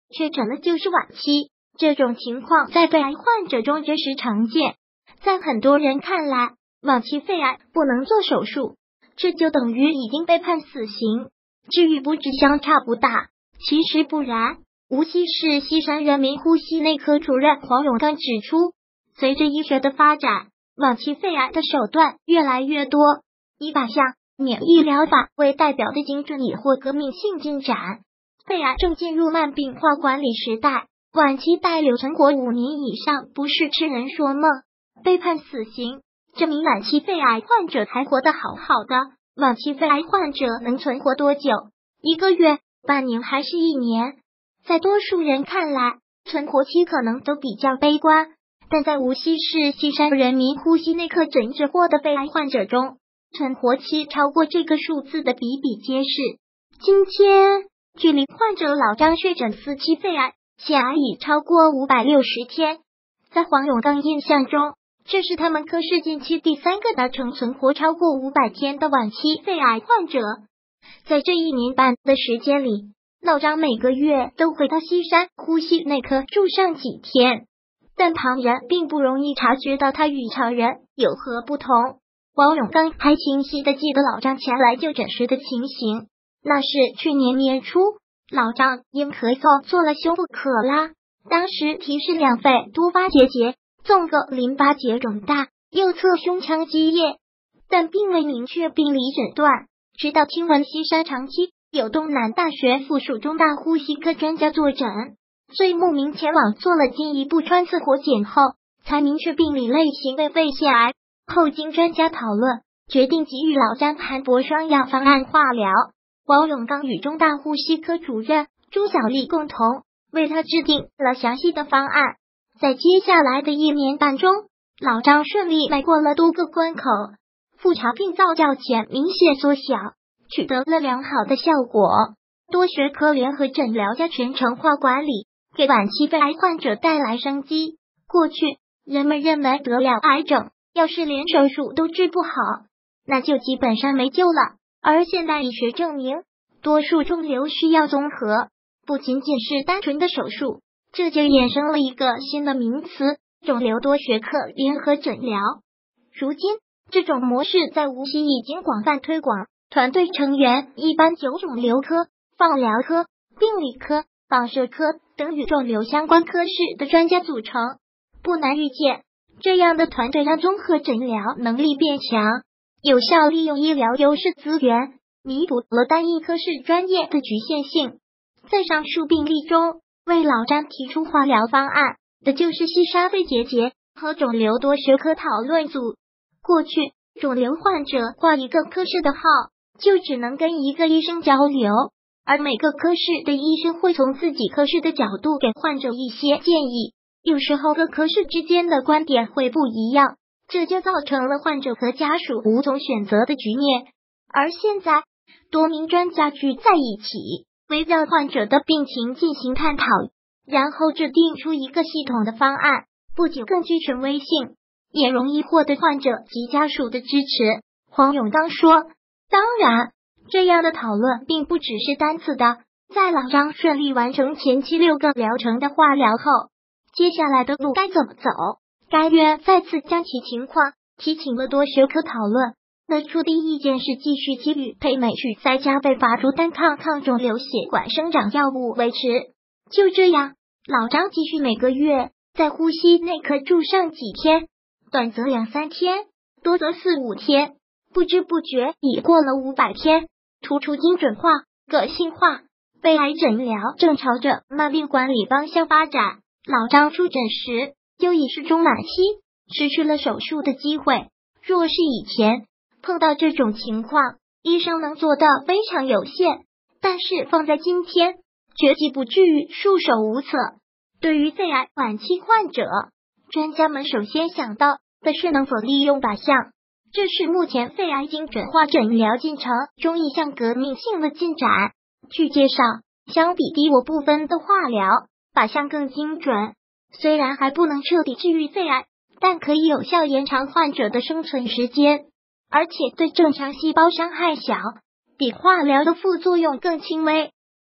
确诊了就是晚期。这种情况在肺癌患者中确实常见。在很多人看来，晚期肺癌不能做手术，这就等于已经被判死刑，治愈不治相差不大。其实不然。无锡市西山人民呼吸内科主任黄永刚指出，随着医学的发展，晚期肺癌的手段越来越多，以靶向免疫疗法为代表的精准已获革命性进展。肺癌正进入慢病化管理时代，晚期待留存活5年以上不是痴人说梦。被判死刑，证明晚期肺癌患者还活得好好的。晚期肺癌患者能存活多久？1个月、半年还是1年？在多数人看来，存活期可能都比较悲观，但在无锡市西山人民呼吸内科诊治过的肺癌患者中，存活期超过这个数字的比比皆是。今天，距离患者老张确诊4期肺癌，血癌已超过560天。在黄永刚印象中，这是他们科室近期第3个达成存活超过500天的晚期肺癌患者。在这1年半的时间里，老张每个月都会到西山呼吸内科住上几天，但旁人并不容易察觉到他与常人有何不同。黄永刚还清晰地记得老张前来就诊时的情形，那是去年年初，老张因咳嗽做了胸部可拉，当时提示两肺多发结节，纵隔淋巴结肿大，右侧胸腔积液，但并未明确病理诊断。直到听闻西山长期有东南大学附属中大呼吸科专家坐诊，遂慕名前往做了进一步穿刺活检后，才明确病理类型为肺腺癌。后经专家讨论，决定给予老张含铂双氧方案化疗。王永刚与中大呼吸科主任朱小丽共同为他制定了详细的方案。在接下来的1年半中，老张顺利迈过了多个关口，复查病灶较前明显缩小，取得了良好的效果。多学科联合诊疗加全程化管理，给晚期肺癌患者带来生机。过去人们认为得了癌症，要是连手术都治不好，那就基本上没救了。而现代医学证明，多数肿瘤需要综合，不仅仅是单纯的手术，这就衍生了一个新的名词——肿瘤多学科联合诊疗。如今，这种模式在无锡已经广泛推广，团队成员一般由肿瘤科、放疗科、病理科、放射科等与肿瘤相关科室的专家组成。不难预见，这样的团队让综合诊疗能力变强，有效利用医疗优势资源，弥补了单一科室专业的局限性。在上述病例中，为老张提出化疗方案的就是西沙肺结节和肿瘤多学科讨论组。过去，肿瘤患者挂一个科室的号，就只能跟一个医生交流，而每个科室的医生会从自己科室的角度给患者一些建议，有时候各科室之间的观点会不一样，这就造成了患者和家属无从选择的局面。而现在，多名专家聚在一起，围绕患者的病情进行探讨，然后制定出一个系统的方案，不仅更具权威性，也容易获得患者及家属的支持。黄永刚说，当然，这样的讨论并不只是单次的。在老张顺利完成前期6个疗程的化疗后，接下来的路该怎么走？该院再次将其情况提请了多学科讨论，得出的意见是继续给予配美曲塞加贝伐珠单抗肿瘤血管生长药物维持。就这样，老张继续每个月在呼吸内科住上几天，短则2-3天，多则4-5天，不知不觉已过了500天。突出精准化、个性化，肺癌诊疗正朝着慢病管理方向发展。老张出诊时就已是中晚期，失去了手术的机会。若是以前碰到这种情况，医生能做到非常有限，但是放在今天，绝技不至于束手无策。对于肺癌晚期患者，专家们首先想到的是能否利用靶向，这是目前肺癌精准化诊疗进程中一项革命性的进展。据介绍，相比低我部分的化疗，靶向更精准，虽然还不能彻底治愈肺癌，但可以有效延长患者的生存时间，而且对正常细胞伤害小，比化疗的副作用更轻微。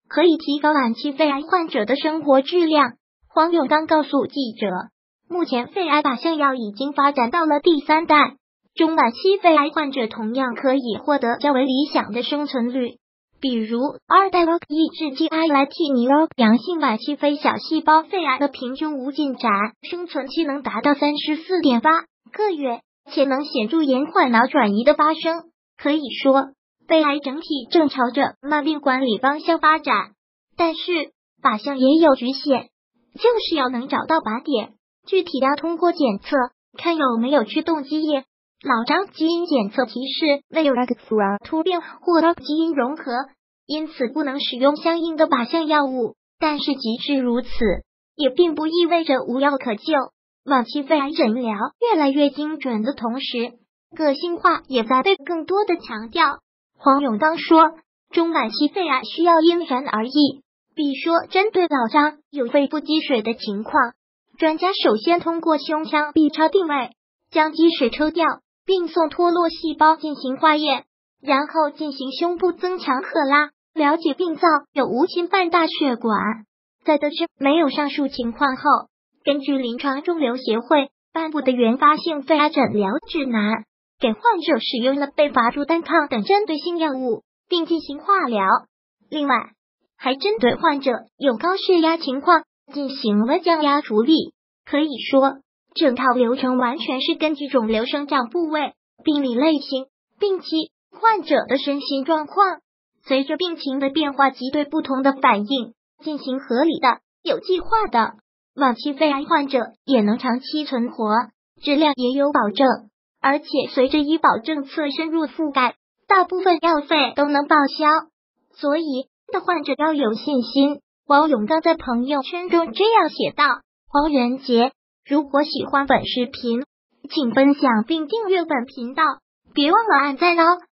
可以提高晚期肺癌患者的生活质量。黄永刚告诉记者，目前肺癌靶向药已经发展到了第3代，中晚期肺癌患者同样可以获得较为理想的生存率。比如2代 ROCK 抑制剂艾来替尼 ROCK 阳性晚期非小细胞肺癌的平均无进展生存期能达到 34.8 个月，且能显著延缓脑转移的发生。可以说，肺癌整体正朝着慢病管理方向发展，但是靶向也有局限，就是要能找到靶点，具体要通过检测看有没有驱动基因。老张基因检测提示未有 ROCK 突变或 ROCK 基因融合，因此不能使用相应的靶向药物。但是即使如此，也并不意味着无药可救。晚期肺癌诊疗越来越精准的同时，个性化也在被更多的强调。黄永刚说，中晚期肺癌需要因人而异，比说针对老张有肺部积水的情况，专家首先通过胸腔 B 超定位，将积水抽掉，并送脱落细胞进行化验，然后进行胸部增强赫拉，了解病灶有无侵犯大血管。在得知没有上述情况后，根据临床肿瘤协会颁布的原发性肺癌诊疗指南，给患者使用了贝伐珠单抗等针对性药物，并进行化疗。另外，还针对患者有高血压情况进行了降压处理。可以说，整套流程完全是根据肿瘤生长部位、病理类型、病期、患者的身心状况，随着病情的变化及对不同的反应，进行合理的、有计划的。晚期肺癌患者也能长期存活，质量也有保证。而且随着医保政策深入覆盖，大部分药费都能报销，所以的患者要有信心。王永刚在朋友圈中这样写道：黄仁杰，如果喜欢本视频，请分享并订阅本频道，别忘了按赞哦。